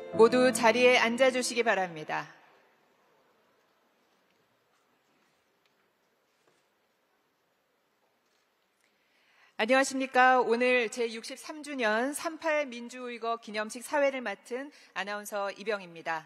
모두 자리에 앉아주시기 바랍니다. 안녕하십니까. 오늘 제63주년 38 민주의거 기념식 사회를 맡은 아나운서 이병입니다.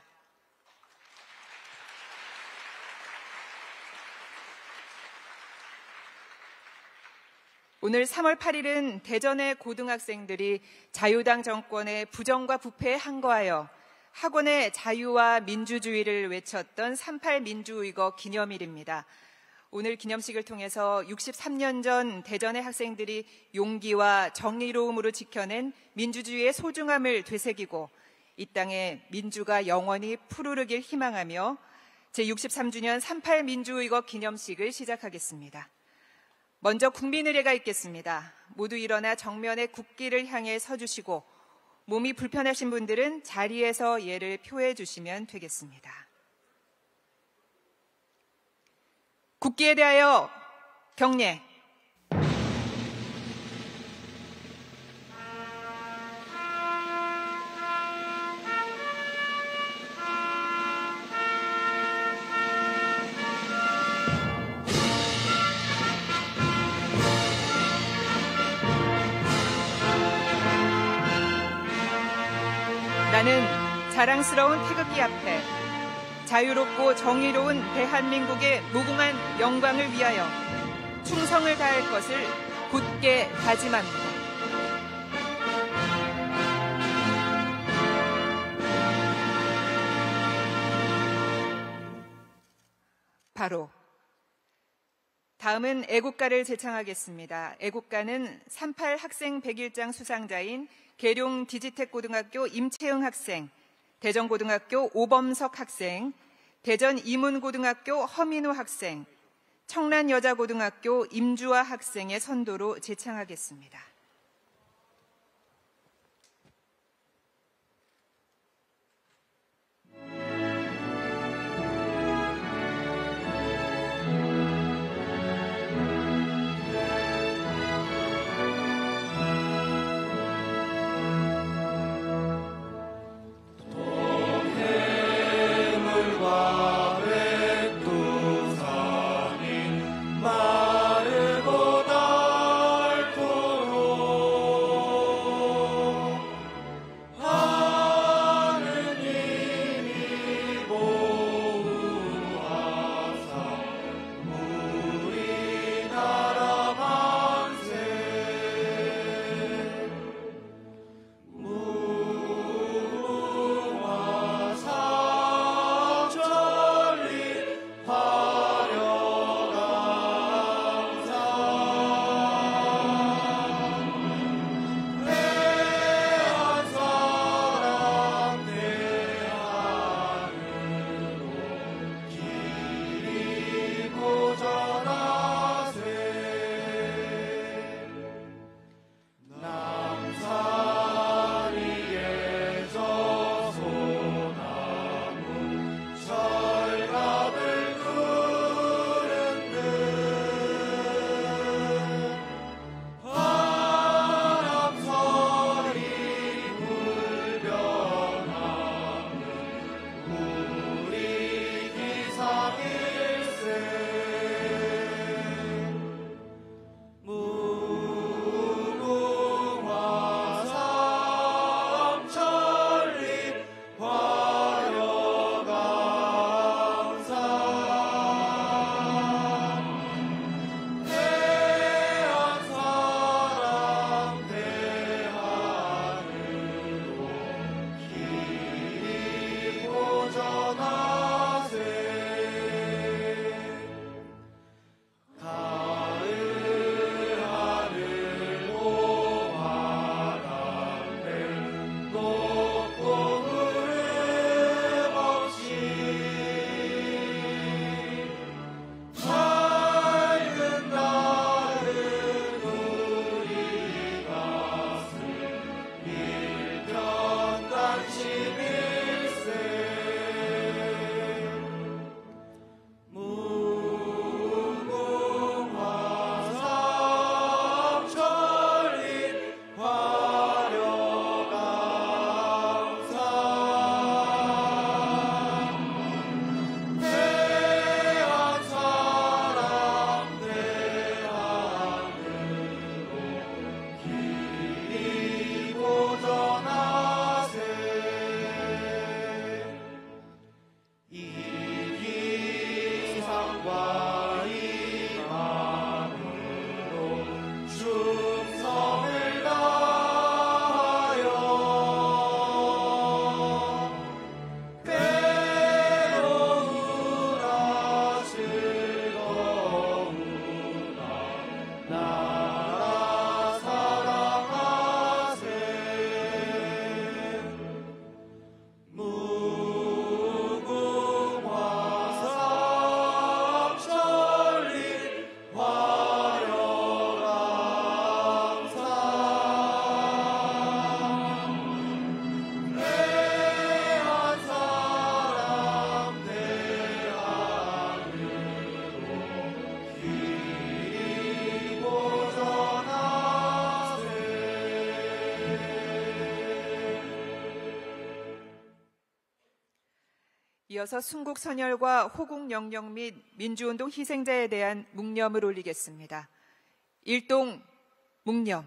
오늘 3월 8일은 대전의 고등학생들이 자유당 정권의 부정과 부패에 항거하여 학원의 자유와 민주주의를 외쳤던 38 민주의거 기념일입니다. 오늘 기념식을 통해서 63년 전 대전의 학생들이 용기와 정의로움으로 지켜낸 민주주의의 소중함을 되새기고 이 땅에 민주가 영원히 푸르르길 희망하며 제63주년 38 민주의거 기념식을 시작하겠습니다. 먼저 국민의례가 있겠습니다. 모두 일어나 정면의 국기를 향해 서주시고 몸이 불편하신 분들은 자리에서 예를 표해 주시면 되겠습니다. 국기에 대하여 경례. 나는 자랑스러운 태극기 앞에 자유롭고 정의로운 대한민국의 무궁한 영광을 위하여 충성을 다할 것을 굳게 다짐합니다. 바로 다음은 애국가를 제창하겠습니다. 애국가는 38 학생 100일장 수상자인 계룡 디지텍고등학교 임채응 학생, 대전고등학교 오범석 학생, 대전 이문고등학교 허민우 학생, 청란여자고등학교 임주아 학생의 선도로 제창하겠습니다. 마르고 닳도록 이어서 순국선열과 호국영령 및 민주운동 희생자에 대한 묵념을 올리겠습니다. 일동 묵념.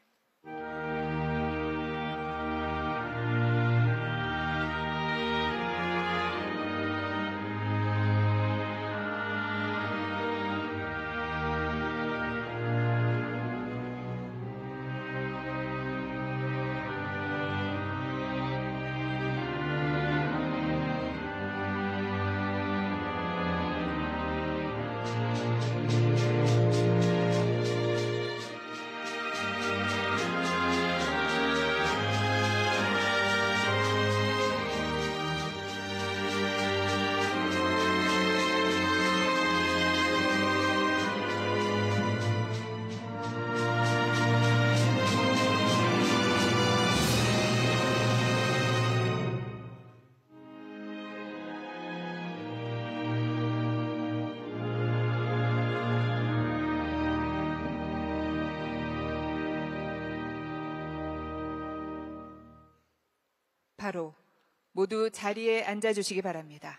바로 모두 자리에 앉아주시기 바랍니다.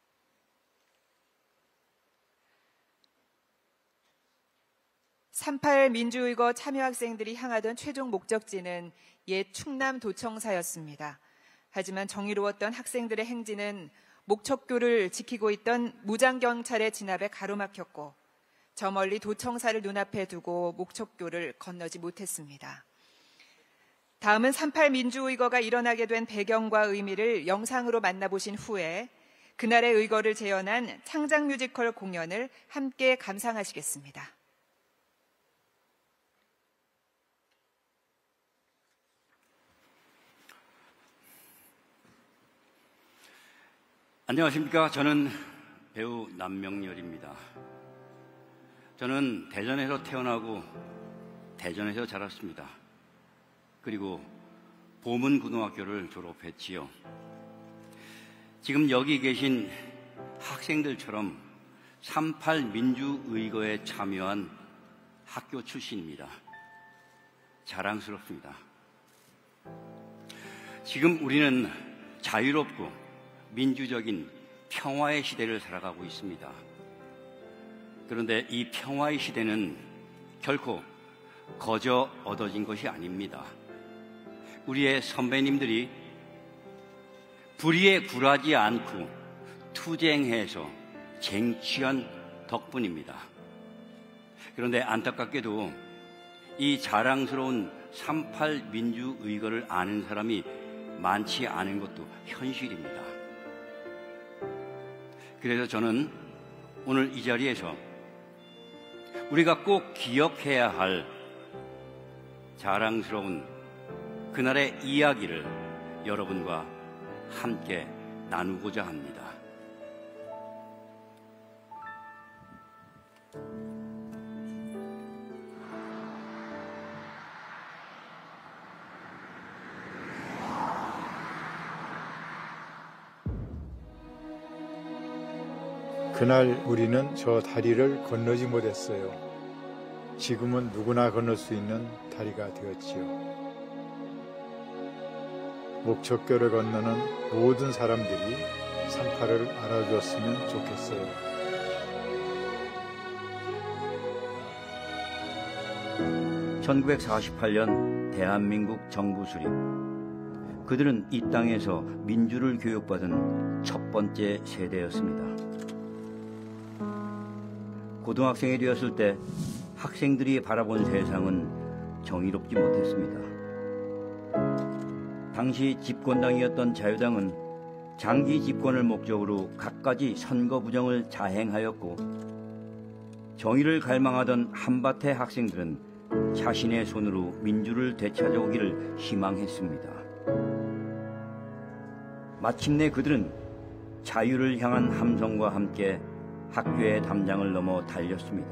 (38) 민주의거 참여학생들이 향하던 최종 목적지는 옛 충남도청사였습니다. 하지만 정의로웠던 학생들의 행진은 목척교를 지키고 있던 무장경찰의 진압에 가로막혔고 저 멀리 도청사를 눈앞에 두고 목척교를 건너지 못했습니다. 다음은 (38) 민주의거가 일어나게 된 배경과 의미를 영상으로 만나보신 후에 그날의 의거를 재현한 창작 뮤지컬 공연을 함께 감상하시겠습니다. 안녕하십니까. 저는 배우 남명렬입니다. 저는 대전에서 태어나고 대전에서 자랐습니다. 그리고 보문고등학교를 졸업했지요. 지금 여기 계신 학생들처럼 (38) 민주의거에 참여한 학교 출신입니다. 자랑스럽습니다. 지금 우리는 자유롭고 민주적인 평화의 시대를 살아가고 있습니다. 그런데 이 평화의 시대는 결코 거저 얻어진 것이 아닙니다. 우리의 선배님들이 불의에 굴하지 않고 투쟁해서 쟁취한 덕분입니다. 그런데 안타깝게도 이 자랑스러운 (38) 민주의거를 아는 사람이 많지 않은 것도 현실입니다. 그래서 저는 오늘 이 자리에서 우리가 꼭 기억해야 할 자랑스러운 그날의 이야기를 여러분과 함께 나누고자 합니다. 그날 우리는 저 다리를 건너지 못했어요. 지금은 누구나 건널 수 있는 다리가 되었지요. 목척교를 건너는 모든 사람들이 38을 알아줬으면 좋겠어요. (1948년) 대한민국 정부 수립. 그들은 이 땅에서 민주를 교육받은 첫 번째 세대였습니다. 고등학생이 되었을 때 학생들이 바라본 세상은 정의롭지 못했습니다. 당시 집권당이었던 자유당은 장기 집권을 목적으로 갖가지 선거 부정을 자행하였고, 정의를 갈망하던 한밭의 학생들은 자신의 손으로 민주를 되찾아오기를 희망했습니다. 마침내 그들은 자유를 향한 함성과 함께 학교의 담장을 넘어 달렸습니다.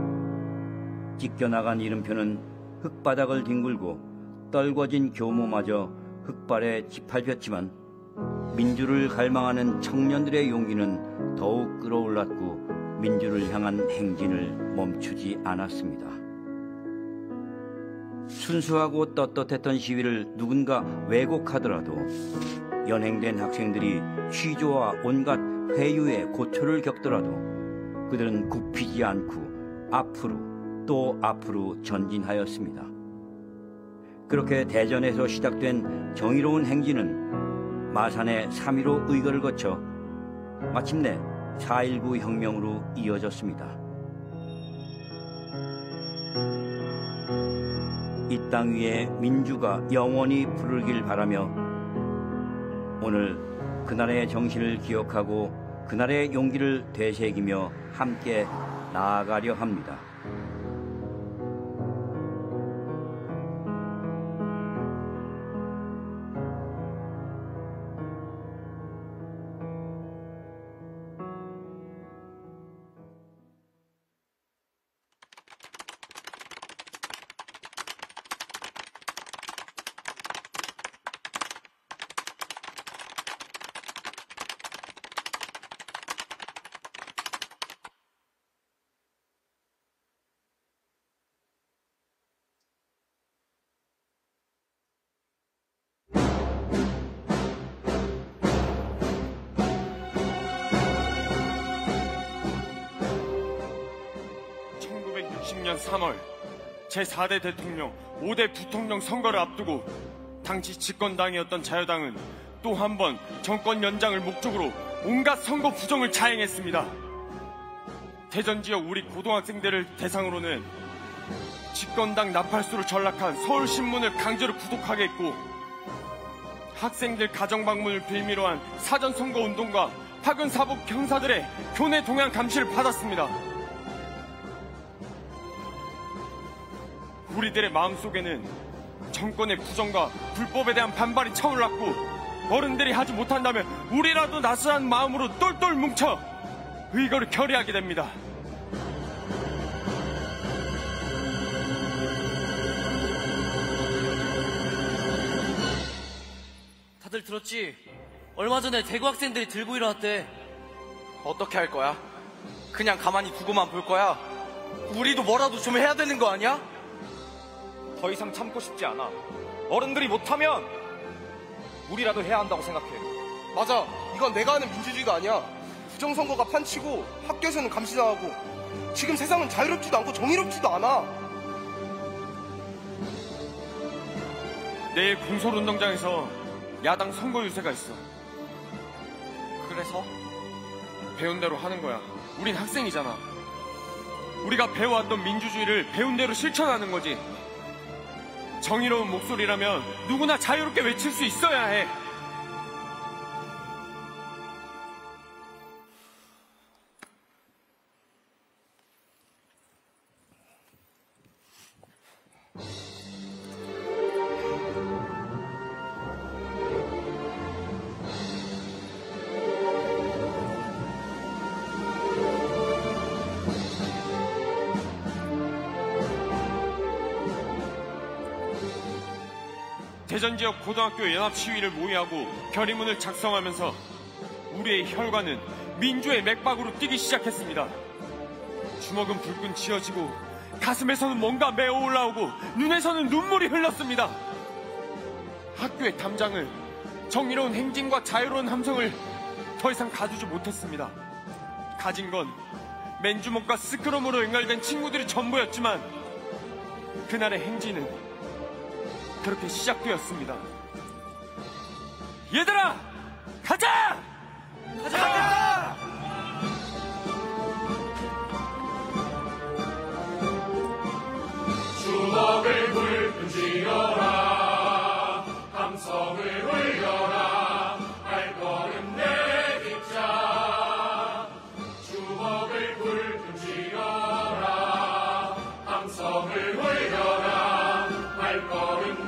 찢겨나간 이름표는 흙바닥을 뒹굴고 떨궈진 교모마저 흙발에 짓밟혔지만 민주를 갈망하는 청년들의 용기는 더욱 끌어올랐고 민주를 향한 행진을 멈추지 않았습니다. 순수하고 떳떳했던 시위를 누군가 왜곡하더라도 연행된 학생들이 취조와 온갖 회유의 고초를 겪더라도 그들은 굽히지 않고 앞으로 또 앞으로 전진하였습니다. 그렇게 대전에서 시작된 정의로운 행진은 마산의 3.15 의거를 거쳐 마침내 4.19 혁명으로 이어졌습니다. 이 땅 위에 민주가 영원히 부르길 바라며 오늘 그날의 정신을 기억하고 그날의 용기를 되새기며 함께 나아가려 합니다. 년 3월 제4대 대통령, 5대 부통령 선거를 앞두고 당시 집권당이었던 자유당은 또 한 번 정권 연장을 목적으로 온갖 선거 부정을 자행했습니다. 대전 지역 우리 고등학생들을 대상으로는 집권당 나팔수로 전락한 서울신문을 강제로 구독하게 했고 학생들 가정방문을 빌미로 한 사전선거운동과 파견사복 형사들의 교내 동향 감시를 받았습니다. 우리들의 마음속에는 정권의 부정과 불법에 대한 반발이 차올랐고 어른들이 하지 못한다면 우리라도 나서라는 마음으로 똘똘 뭉쳐 의거를 결의하게 됩니다. 다들 들었지? 얼마 전에 대구 학생들이 들고 일어났대. 어떻게 할 거야? 그냥 가만히 두고만 볼 거야? 우리도 뭐라도 좀 해야 되는 거 아니야? 더 이상 참고 싶지 않아. 어른들이 못하면 우리라도 해야 한다고 생각해. 맞아. 이건 내가 아는 민주주의가 아니야. 부정선거가 판치고 학교에서는 감시당하고 지금 세상은 자유롭지도 않고 정의롭지도 않아. 내일 공설운동장에서 야당 선거 유세가 있어. 그래서? 배운 대로 하는 거야. 우린 학생이잖아. 우리가 배워왔던 민주주의를 배운 대로 실천하는 거지. 정의로운 목소리라면 누구나 자유롭게 외칠 수 있어야 해. 대전 지역 고등학교 연합 시위를 모의하고 결의문을 작성하면서 우리의 혈관은 민주의 맥박으로 뛰기 시작했습니다. 주먹은 불끈 쥐어지고 가슴에서는 뭔가 메어 올라오고 눈에서는 눈물이 흘렀습니다. 학교의 담장을 정의로운 행진과 자유로운 함성을 더 이상 가두지 못했습니다. 가진 건 맨주먹과 스크럼으로 연결된 친구들이 전부였지만 그날의 행진은 그렇게 시작되었습니다. 얘들아! 가자! 가자! 가자! 주먹을 불끈 쥐어라 함성을 울려라 발걸음 내딛자 주먹을 불끈 쥐어라 함성을 울려라 발걸음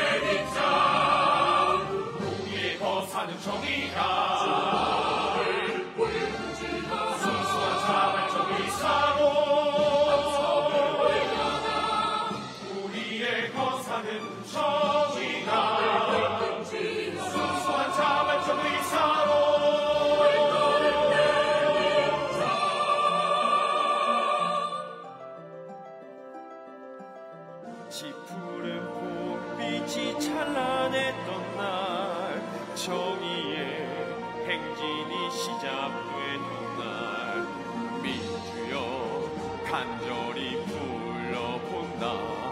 내딛자 우리의 거사는 정의가 주먹을 불끈 쥐어라 순수한 자발적 의사로 정의가 순수한 자발적 의사로 지푸른 봄빛이 찬란했던 날 정의의 행진이 시작되는 날 민주여 간절히 불러본다.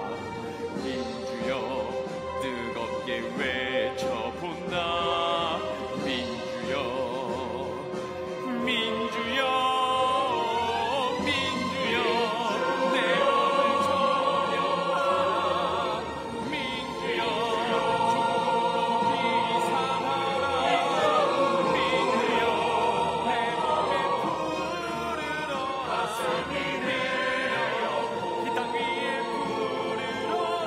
민주여 뜨겁게 외쳐본다. 민주여 민주여 민주여 내 몸을 점령하라. 민주여 조국으로 비상하라. 민주여 내 몸에 부르러 가슴이 내려 이 땅 위에 부르러라.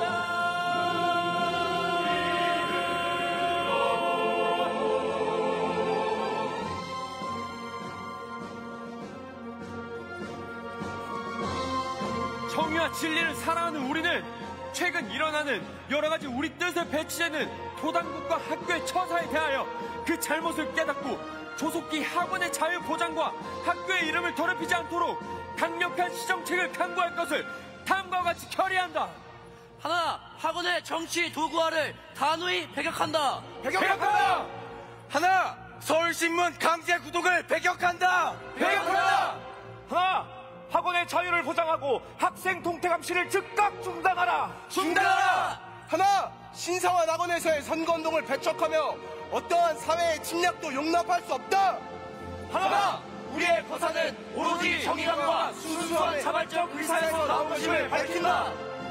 정의와 진리를 사랑하는 우리는 최근 일어나는 여러 가지 우리 뜻에 배치되는 도당국과 학교의 처사에 대하여 그 잘못을 깨닫고 조속히 학원의 자유 보장과 학교의 이름을 더럽히지 않도록 강력한 시정책을 강구할 것을 다음과 같이 결의한다. 하나, 학원의 정치 도구화를 단호히 배격한다. 배격한다. 하나, 서울신문 강제 구독을 배격한다. 배격한다. 하나, 학원의 자유를 보장하고 학생 동태 감시를 즉각 중단하라. 중단하라. 하나, 신성한 학원에서의 선거운동을 배척하며 어떠한 사회의 침략도 용납할 수 없다. 하나, 우리의 거사는 오로지 정의감과 순수한 자발적 의사에서 나온 것임을 밝힌다.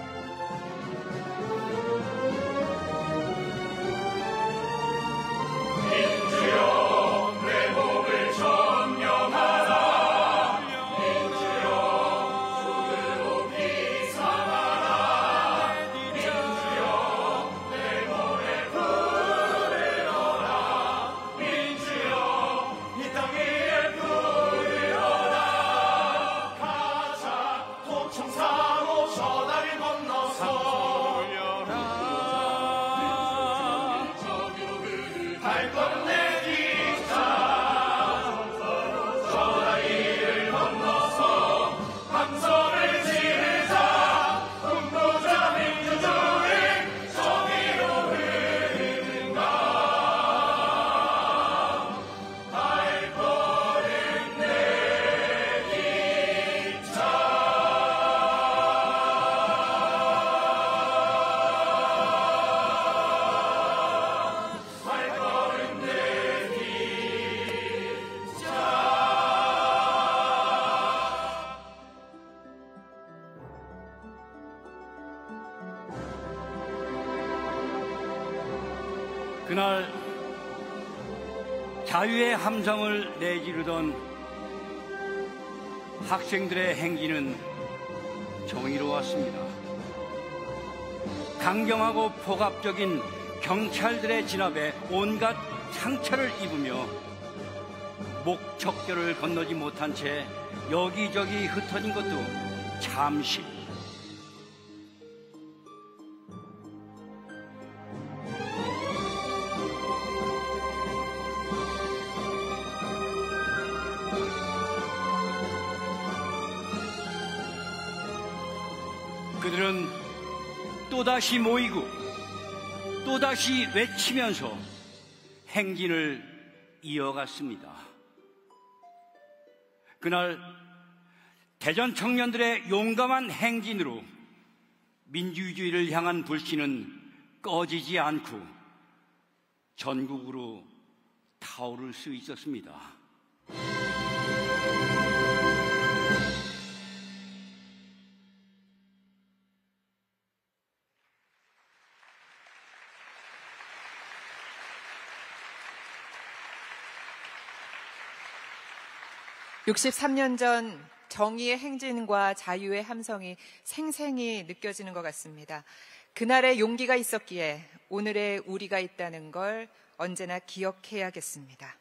민주여 내 몸을 점령하라. 민주여 조국으로 비상하라. 민주여 내 몸에 부르러라. 민주여 이 땅 위에 부르러라. 가자 도청사로 저 다리 건너서 발걸음 내딛자. 저 다리를 건너서 함성을 지르자. 분노자 민주주의 정의로 흐르는가. 발걸음 내딛자. 발걸음 그날 자유의 함성을 내지르던 학생들의 행진은 정의로웠습니다. 강경하고 폭압적인 경찰들의 진압에 온갖 상처를 입으며 목척결을 건너지 못한 채 여기저기 흩어진 것도 잠시. 그들은 또다시 모이고 또다시 외치면서 행진을 이어갔습니다. 그날 대전 청년들의 용감한 행진으로 민주주의를 향한 불씨는 꺼지지 않고 전국으로 타오를 수 있었습니다. (63년) 전 정의의 행진과 자유의 함성이 생생히 느껴지는 것 같습니다. 그날의 용기가 있었기에 오늘의 우리가 있다는 걸 언제나 기억해야겠습니다.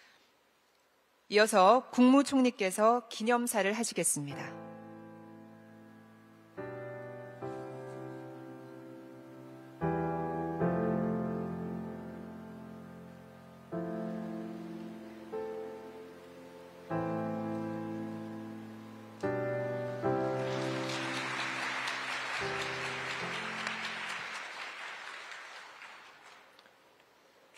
이어서 국무총리께서 기념사를 하시겠습니다.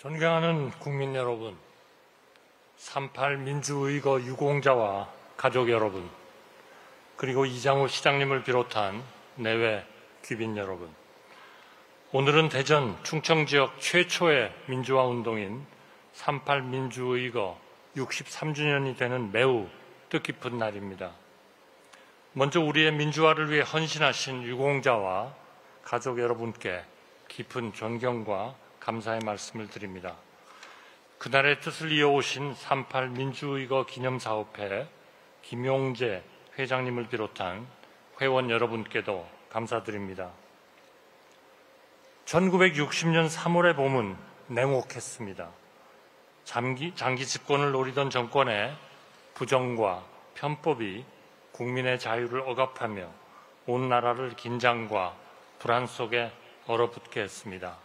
존경하는 국민 여러분, 38 민주의거 유공자와 가족 여러분, 그리고 이장우 시장님을 비롯한 내외 귀빈 여러분, 오늘은 대전 충청 지역 최초의 민주화 운동인 38 민주의거 63주년이 되는 매우 뜻깊은 날입니다. 먼저 우리의 민주화를 위해 헌신하신 유공자와 가족 여러분께 깊은 존경과 감사의 말씀을 드립니다. 그날의 뜻을 이어오신 38 민주의거 기념사업회 김용재 회장님을 비롯한 회원 여러분께도 감사드립니다. 1960년 3월의 봄은 냉혹했습니다. 장기 집권을 노리던 정권의 부정과 편법이 국민의 자유를 억압하며 온 나라를 긴장과 불안 속에 얼어붙게 했습니다.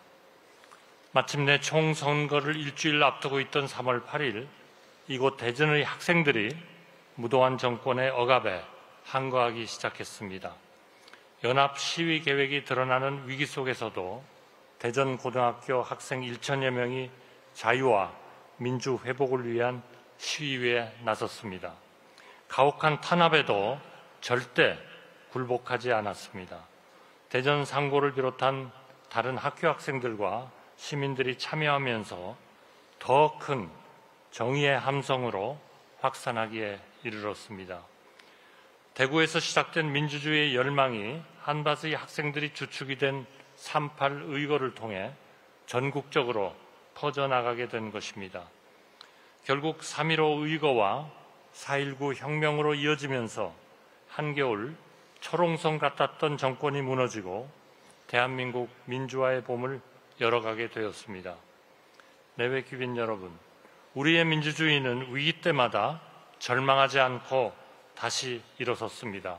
마침내 총선거를 일주일 앞두고 있던 3월 8일 이곳 대전의 학생들이 무도한 정권의 억압에 항거하기 시작했습니다. 연합 시위 계획이 드러나는 위기 속에서도 대전 고등학교 학생 1천여 명이 자유와 민주 회복을 위한 시위에 나섰습니다. 가혹한 탄압에도 절대 굴복하지 않았습니다. 대전 상고를 비롯한 다른 학교 학생들과 시민들이 참여하면서 더 큰 정의의 함성으로 확산하기에 이르렀습니다. 대구에서 시작된 민주주의의 열망이 한밭의 학생들이 주축이 된 38 의거를 통해 전국적으로 퍼져나가게 된 것입니다. 결국 3.15 의거와 4.19 혁명으로 이어지면서 한겨울 초롱성 같았던 정권이 무너지고 대한민국 민주화의 봄을 열어가게 되었습니다. 내외 귀빈 여러분, 우리의 민주주의는 위기 때마다 절망하지 않고 다시 일어섰습니다.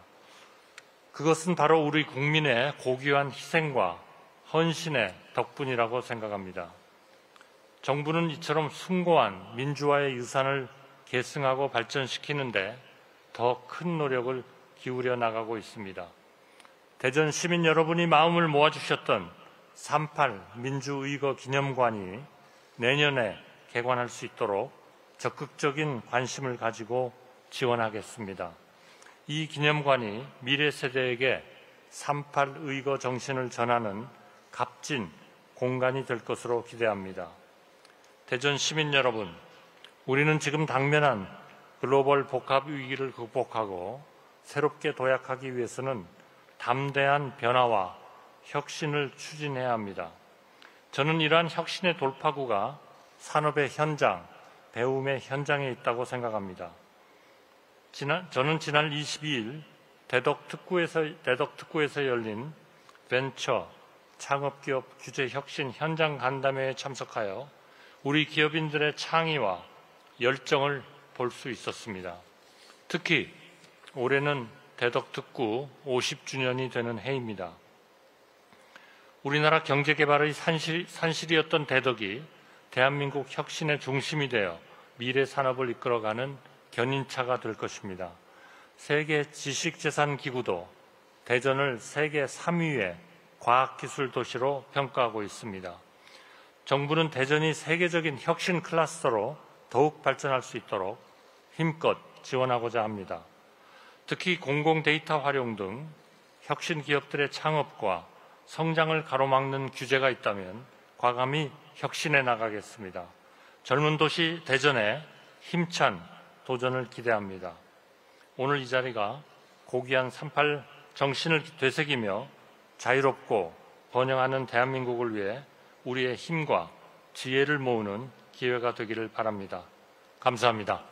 그것은 바로 우리 국민의 고귀한 희생과 헌신의 덕분이라고 생각합니다. 정부는 이처럼 숭고한 민주화의 유산을 계승하고 발전시키는데 더 큰 노력을 기울여 나가고 있습니다. 대전 시민 여러분이 마음을 모아주셨던 38 민주의거 기념관이 내년에 개관할 수 있도록 적극적인 관심을 가지고 지원하겠습니다. 이 기념관이 미래 세대에게 38 의거 정신을 전하는 값진 공간이 될 것으로 기대합니다. 대전 시민 여러분, 우리는 지금 당면한 글로벌 복합 위기를 극복하고 새롭게 도약하기 위해서는 담대한 변화와 혁신을 추진해야 합니다. 저는 이러한 혁신의 돌파구가 산업의 현장, 배움의 현장에 있다고 생각합니다. 저는 지난 22일 대덕특구에서 열린 벤처 창업기업 규제 혁신 현장 간담회에 참석하여 우리 기업인들의 창의와 열정을 볼 수 있었습니다. 특히 올해는 대덕특구 50주년이 되는 해입니다. 우리나라 경제개발의 산실이었던 대덕이 대한민국 혁신의 중심이 되어 미래 산업을 이끌어가는 견인차가 될 것입니다. 세계 지식재산기구도 대전을 세계 3위의 과학기술 도시로 평가하고 있습니다. 정부는 대전이 세계적인 혁신 클러스터로 더욱 발전할 수 있도록 힘껏 지원하고자 합니다. 특히 공공 데이터 활용 등 혁신 기업들의 창업과 성장을 가로막는 규제가 있다면 과감히 혁신해 나가겠습니다. 젊은 도시 대전에 힘찬 도전을 기대합니다. 오늘 이 자리가 고귀한 38 정신을 되새기며 자유롭고 번영하는 대한민국을 위해 우리의 힘과 지혜를 모으는 기회가 되기를 바랍니다. 감사합니다.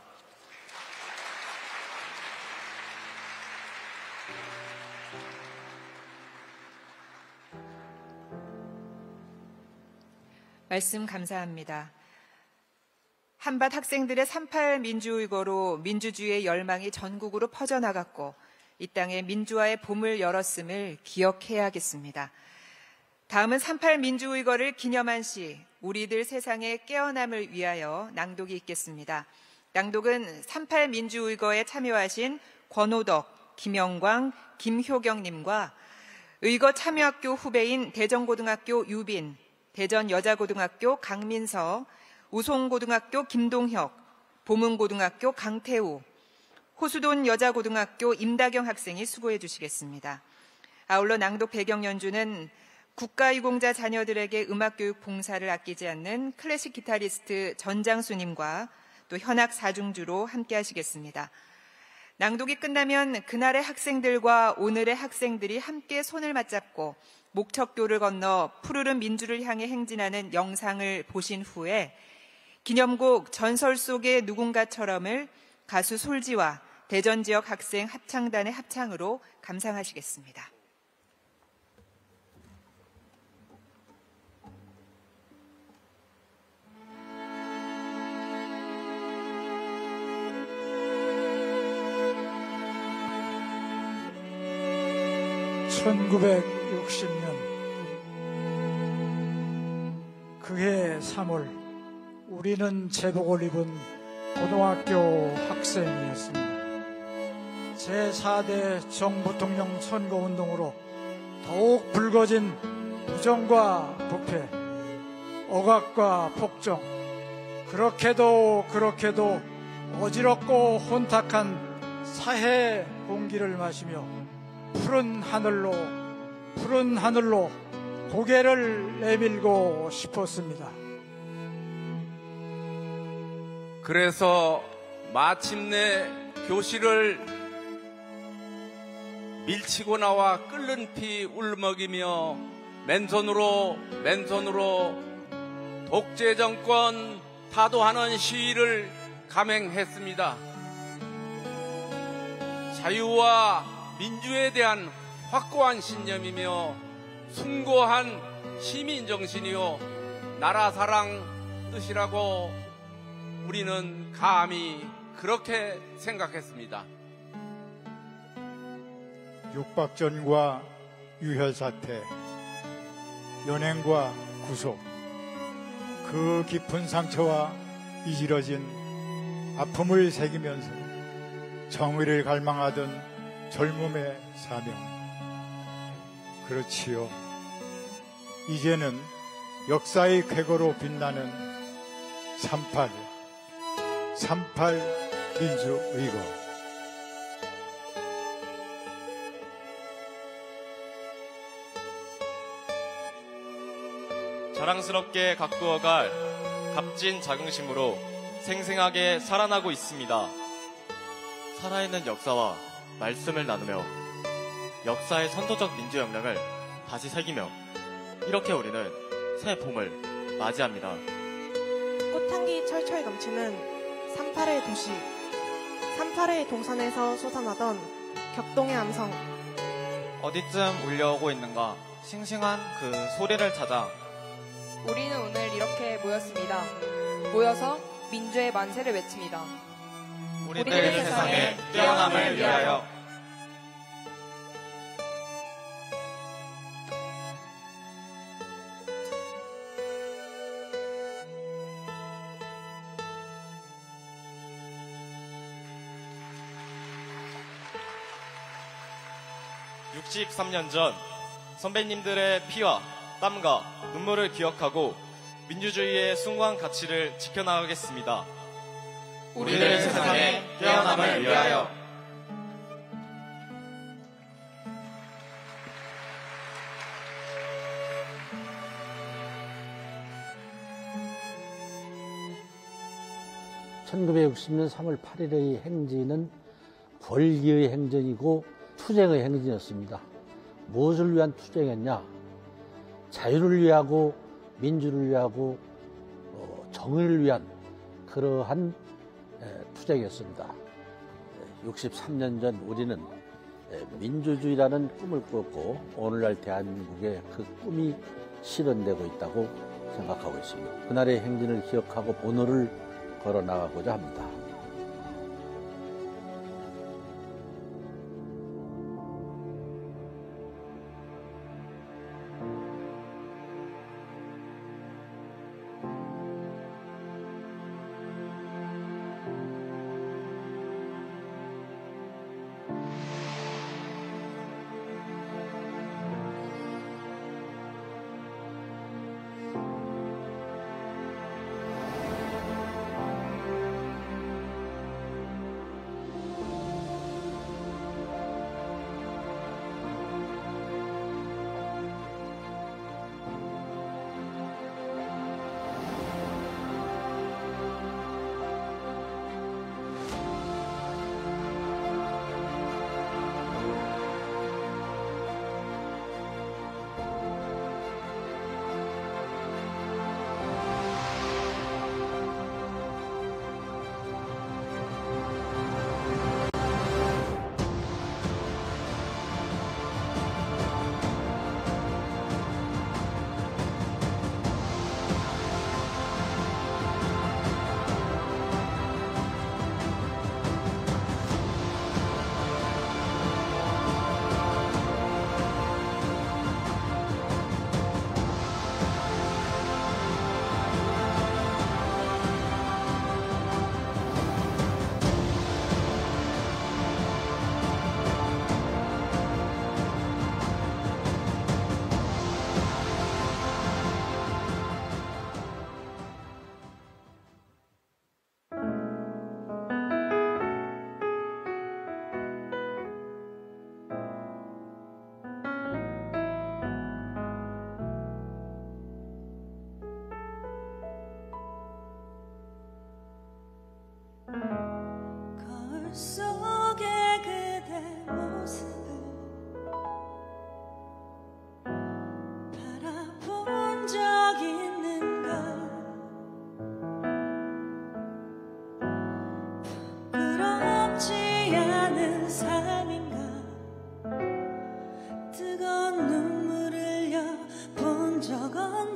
말씀 감사합니다. 한밭 학생들의 38 민주의거로 민주주의의 열망이 전국으로 퍼져나갔고 이 땅에 민주화의 봄을 열었음을 기억해야겠습니다. 다음은 38 민주의거를 기념한 시 우리들 세상의 깨어남을 위하여 낭독이 있겠습니다. 낭독은 38 민주의거에 참여하신 권호덕, 김영광, 김효경님과 의거 참여학교 후배인 대전고등학교 유빈, 대전여자고등학교 강민서, 우송고등학교 김동혁, 보문고등학교 강태우, 호수돈 여자고등학교 임다경 학생이 수고해 주시겠습니다. 아울러 낭독 배경 연주는 국가유공자 자녀들에게 음악교육 봉사를 아끼지 않는 클래식 기타리스트 전장수님과 또 현악 사중주로 함께 하시겠습니다. 낭독이 끝나면 그날의 학생들과 오늘의 학생들이 함께 손을 맞잡고 목척교를 건너 푸르른 민주를 향해 행진하는 영상을 보신 후에 기념곡 전설 속의 누군가처럼을 가수 솔지와 대전 지역 학생 합창단의 합창으로 감상하시겠습니다. (1960년) 그해 3월 우리는 제복을 입은 고등학교 학생이었습니다. 제4대 정부통령 선거운동으로 더욱 불거진 부정과 부패, 억압과 폭정, 그렇게도 어지럽고 혼탁한 사회 공기를 마시며 푸른 하늘로 고개를 내밀고 싶었습니다. 그래서 마침내 교실을 밀치고 나와 끓는 피 울먹이며 맨손으로 독재 정권 타도하는 시위를 감행했습니다. 자유와 민주에 대한 확고한 신념이며 숭고한 시민정신이요 나라 사랑 뜻이라고 우리는 감히 그렇게 생각했습니다. 육박전과 유혈사태, 연행과 구속, 그 깊은 상처와 이지러진 아픔을 새기면서 정의를 갈망하던 젊음의 사명. 그렇지요. 이제는 역사의 쾌거로 빛나는 38 민주의거. 자랑스럽게 가꾸어갈 값진 자긍심으로 생생하게 살아나고 있습니다. 살아있는 역사와 말씀을 나누며 역사의 선도적 민주 역량을 다시 새기며 이렇게 우리는 새 봄을 맞이합니다. 꽃향기 철철 넘치는 38의 도시, 38의 동산에서 솟아나던 격동의 암성. 어디쯤 울려오고 있는가 싱싱한 그 소리를 찾아 우리는 오늘 이렇게 모였습니다. 모여서 민주의 만세를 외칩니다. 우리들 세상의 깨어남을 위하여. (63년) 전 선배님들의 피와 땀과 눈물을 기억하고 민주주의의 숭고한 가치를 지켜나가겠습니다. 우리들 세상의 깨어남을 위하여. (1960년 3월 8일의) 행진은 벌기의 행진이고 투쟁의 행진이었습니다. 무엇을 위한 투쟁이었냐? 자유를 위하고 민주를 위하고 정의를 위한 그러한 투쟁이었습니다. 63년 전 우리는 민주주의라는 꿈을 꾸었고 오늘날 대한민국에 그 꿈이 실현되고 있다고 생각하고 있습니다. 그날의 행진을 기억하고 오늘을 걸어나가고자 합니다.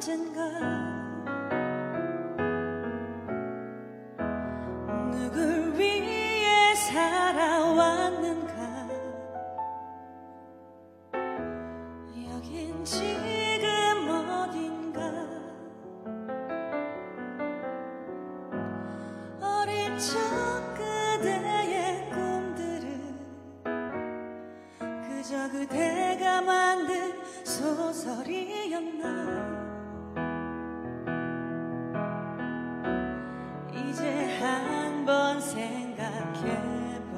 언젠가 누굴 위해 살아왔는가. 여긴 지금 어딘가. 어린 적 그대의 꿈들은 그저 그대가 만든 소설이었나. 이제 한번 생각해봐.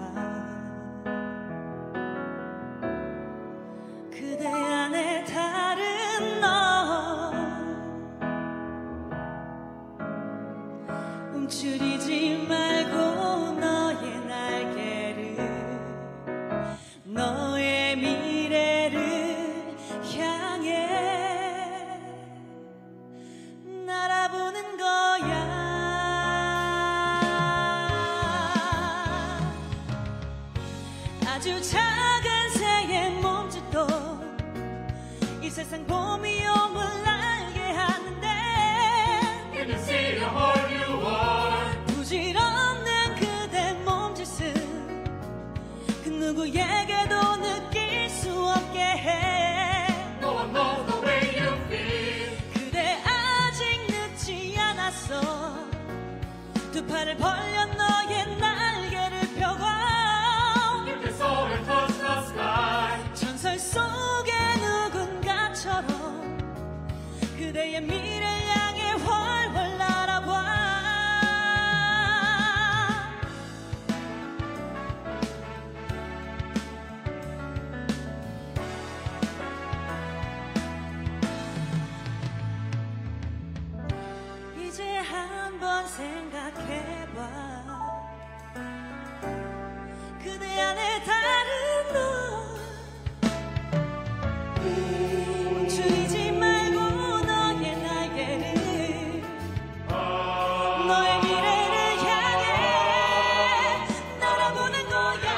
그대 안에 다른 너 움츠리지 말고 너의 날개를 너의 미래를 향해 날아보는 거야. 아주 작은 새의 몸짓도 이 세상 봄이 오면 알게 하는데. Can you see the whole new world? 부질없는 그대 몸짓은 그 누구에게도 느낄 수 없게 해. No one knows the way you feel. 그대 아직 늦지 않았어. 두 팔을 벌려 너의 날개를 펴고. You can soar and touch the sky. 전설 속의 누군가처럼 그대의 미래를 향해 훨훨 날아봐. 이제 한번 생각해봐. 그대 안에 다른 너 멈추지 말고 너의 날개를 너의 미래를 향해 날아보는 거야.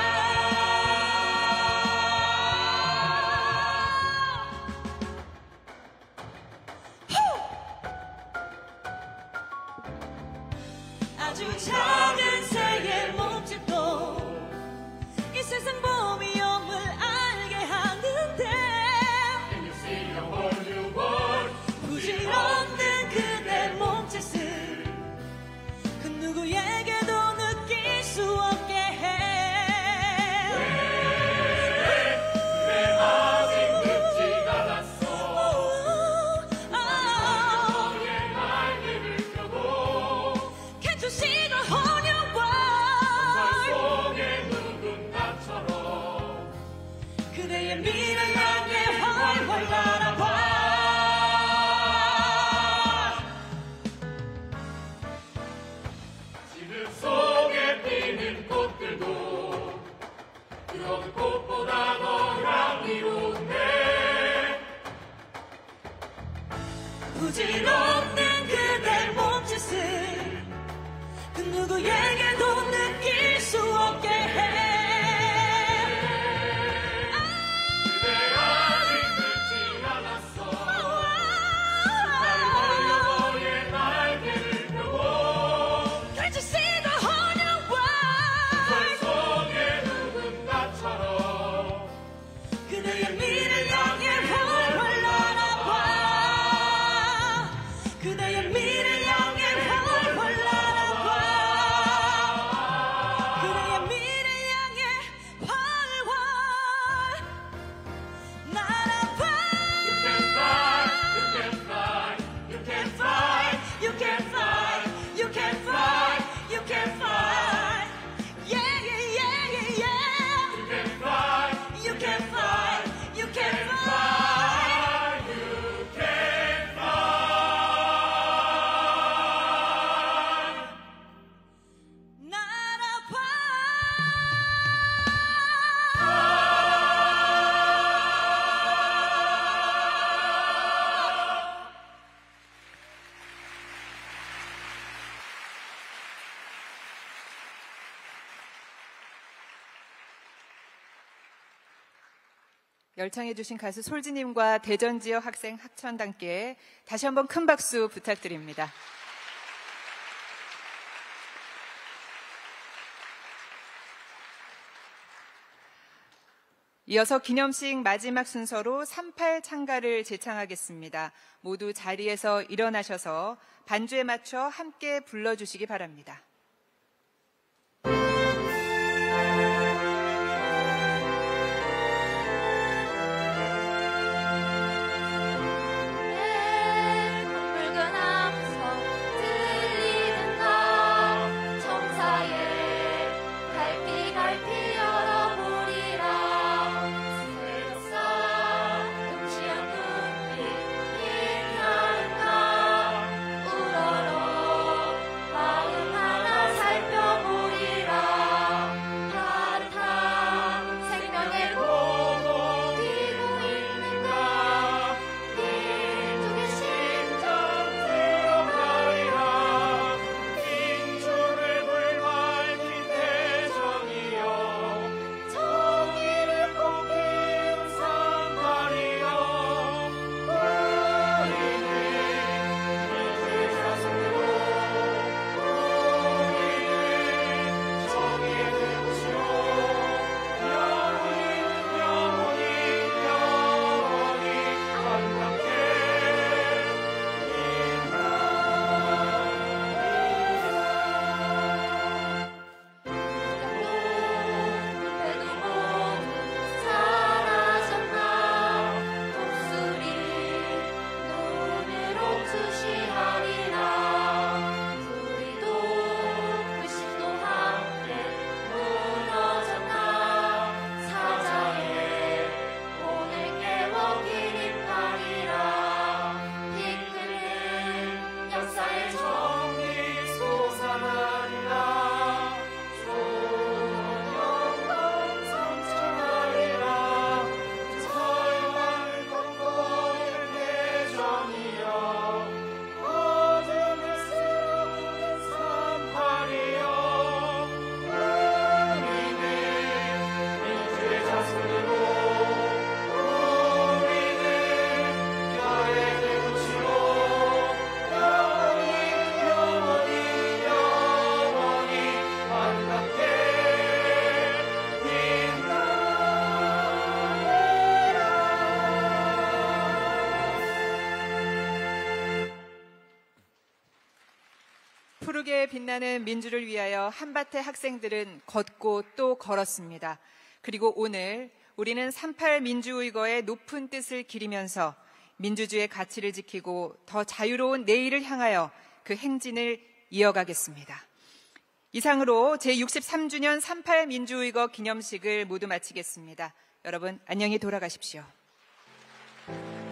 아주 작은 새의 몸짓도 이 세상 봄이 오면 알게 하는데. Can you see the whole new world? 부질없는 그대 몸짓을 그 누구에게도 느낄 수 없게 해. 그대 아직 늦지 않았어. 너의 날개를 펴고. Can't you see the whole new 전설 world? 속의 누군가처럼 그대의 미래를 향해 훨훨 날아봐. 지금 속에 피는 꽃들도 그 어느 꽃보다 더 향기로운데. 부질없는 그대 몸짓을 그 누구에게도 느낄 수 없게 해. 그대 아직 늦지 않았어. 날 벌려 너의 날개를 펴고. Can't you see the whole new 전설 world? 속의 누군가처럼 그대의 미래를 향해 훨훨 날아봐. 그대의 미래를 향해 훨훨 날아봐. 열창해 주신 가수 솔지님과 대전 지역 학생 학천단께 다시 한번 큰 박수 부탁드립니다. 이어서 기념식 마지막 순서로 38 창가를 제창하겠습니다. 모두 자리에서 일어나셔서 반주에 맞춰 함께 불러주시기 바랍니다. 푸르게 빛나는 민주를 위하여 한밭의 학생들은 걷고 또 걸었습니다. 그리고 오늘 우리는 38 민주의거의 높은 뜻을 기리면서 민주주의의 가치를 지키고 더 자유로운 내일을 향하여 그 행진을 이어가겠습니다. 이상으로 제63주년 38 민주의거 기념식을 모두 마치겠습니다. 여러분 안녕히 돌아가십시오.